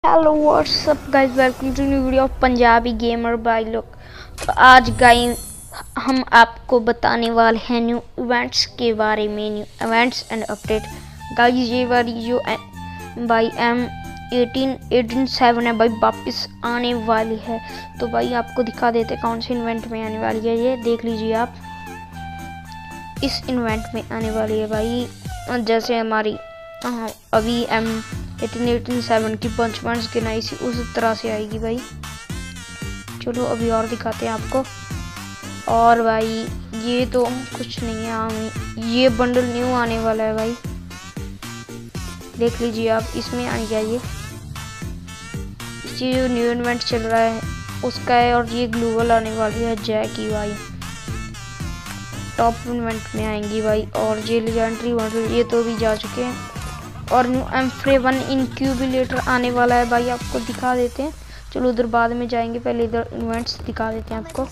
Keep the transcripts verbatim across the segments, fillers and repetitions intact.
Hello what's up guys, welcome to new video of Punjabi gamer बाय लोग। तो आज गाइस हम आपको बताने वाले हैं न्यू इवेंट्स के बारे में, new events and update. Guys ये वाली जो भाई एम एटीन एटीन सेवन है भाई वापस आने वाली है। तो भाई आपको दिखा देते कौन से इवेंट में आने वाली है। ये देख लीजिए आप, इस इवेंट में आने वाली है भाई। जैसे हमारी अभी एम एटीन एटीन सेवन की पंच पॉइंट्स गिनाई सी उस तरह से आएगी भाई। चलो अभी और दिखाते हैं आपको। और भाई ये तो कुछ नहीं है, हम ये बंडल न्यू आने वाला है भाई, देख लीजिए आप, इसमें आ जाइए। ये जो न्यू इवेंट चल रहा है उसका है, और ये ग्लोबल आने वाली है जैक की भाई, टॉप इवेंट में आएंगी भाई। और ये लेजेंडरी बंडल ये तो भी जा चुके हैं, और new M fray one incubator आने वाला है भाई, आपको दिखा देते हैं। चलो उधर बाद में जाएंगे, पहले इधर इवेंट्स दिखा देते हैं आपको।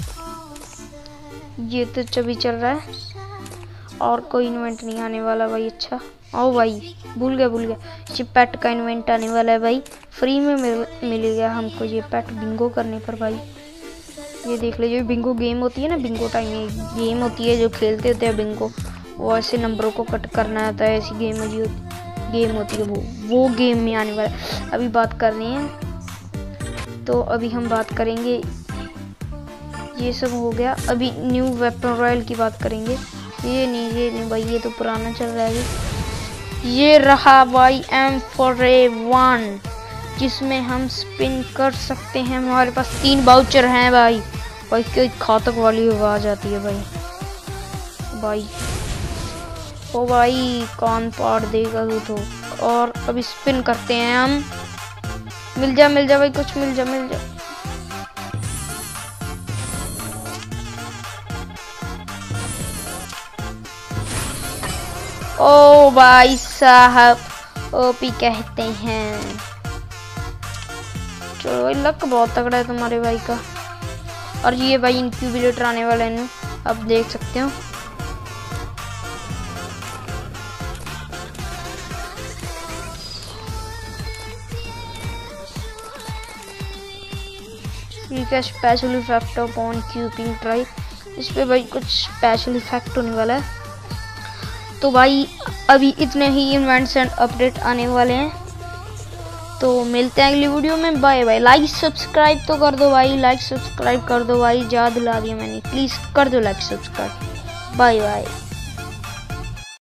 ये तो चभी चल रहा है और कोई इवेंट नहीं आने वाला भाई। अच्छा आओ भाई, भूल गया भूल गया ये पेट का इवेंट आने वाला है भाई, फ्री में मिल मिलेगा हमको ये पेट बिंगो करने पर भाई। ये देख लीजिए, बिंगो गेम होती है ना, बिंगो टाइम में गेम होती है जो खेलते होते हैं बिंगो, वो ऐसे नंबरों को कट करना होता है, ऐसी गेम होती है गेम होती है वो वो गेम में आने वाला है। अभी बात कर रहे हैं, तो अभी हम बात करेंगे, ये सब हो गया। अभी न्यू वेपन रॉयल की बात करेंगे। ये नहीं ये नहीं भाई, ये तो पुराना चल रहा है। ये रहा भाई एम फ्रे वन, जिसमें हम स्पिन कर सकते हैं। हमारे पास तीन बाउचर हैं भाई। भाई कोई घातक वाली आवाज आती है भाई भाई ओ भाई कौन पाड़ देगा तू तो। और अभी स्पिन करते हैं हम, मिल जा मिल जा भाई, कुछ मिल जा मिल जा। ओ भाई साहब ओपी कहते हैं। चलो भाई लक बहुत तगड़ा है तुम्हारे भाई का। और ये भाई इनक्यूबेटर आने वाला है, आप देख सकते हो। का special effect off on cupping try, इस पे भाई कुछ स्पेशल इफेक्ट होने वाला है। तो भाई अभी इतने ही इवेंट्स एंड अपडेट आने वाले हैं, तो मिलते हैं अगली वीडियो में। Bye bye. लाइक सब्सक्राइब तो कर दो भाई, लाइक सब्सक्राइब कर दो भाई, याद दिला दिया मैंने, प्लीज कर दो लाइक सब्सक्राइब। Bye bye.